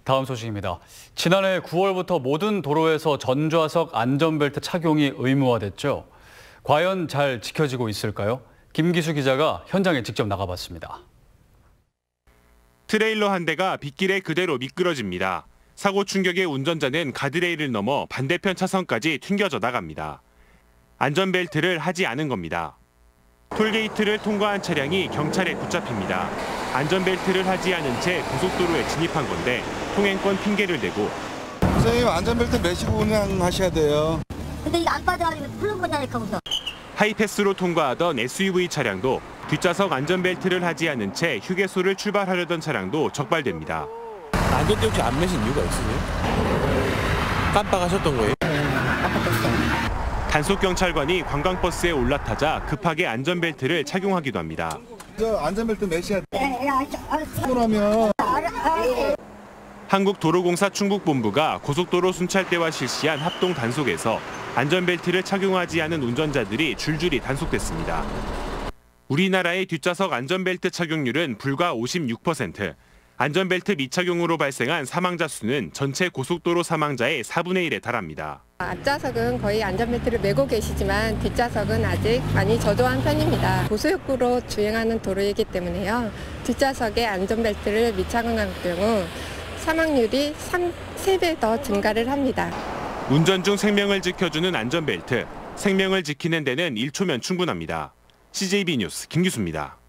다음 소식입니다. 지난해 9월부터 모든 도로에서 전좌석 안전벨트 착용이 의무화됐죠. 과연 잘 지켜지고 있을까요? 김기수 기자가 현장에 직접 나가봤습니다. 트레일러 한 대가 빗길에 그대로 미끄러집니다. 사고 충격에 운전자는 가드레일을 넘어 반대편 차선까지 튕겨져 나갑니다. 안전벨트를 하지 않은 겁니다. 톨게이트를 통과한 차량이 경찰에 붙잡힙니다. 안전벨트를 하지 않은 채 고속도로에 진입한 건데 통행권 핑계를 대고 선생님 안전벨트 매시고 운행하셔야 돼요. 근데 이거 안 빠져가지고 풀는 거냐니까 무서. 하이패스로 통과하던 SUV 차량도 뒷좌석 안전벨트를 하지 않은 채 휴게소를 출발하려던 차량도 적발됩니다. 안전대 혹시 안 매신 이유가 있으세요? 깜빡하셨던 거예요? 단속경찰관이 관광버스에 올라타자 급하게 안전벨트를 착용하기도 합니다. 저 안전벨트 매셔야 돼. 그러면 한국도로공사 충북본부가 고속도로 순찰대와 실시한 합동 단속에서 안전벨트를 착용하지 않은 운전자들이 줄줄이 단속됐습니다. 우리나라의 뒷좌석 안전벨트 착용률은 불과 56%, 안전벨트 미착용으로 발생한 사망자 수는 전체 고속도로 사망자의 4분의 1에 달합니다. 앞좌석은 거의 안전벨트를 매고 계시지만 뒷좌석은 아직 많이 저조한 편입니다. 고속도로 주행하는 도로이기 때문에요. 뒷좌석에 안전벨트를 미착용할 경우 사망률이 3배 더 증가를 합니다. 운전 중 생명을 지켜주는 안전벨트, 생명을 지키는 데는 1초면 충분합니다. CJB 뉴스 김기수입니다.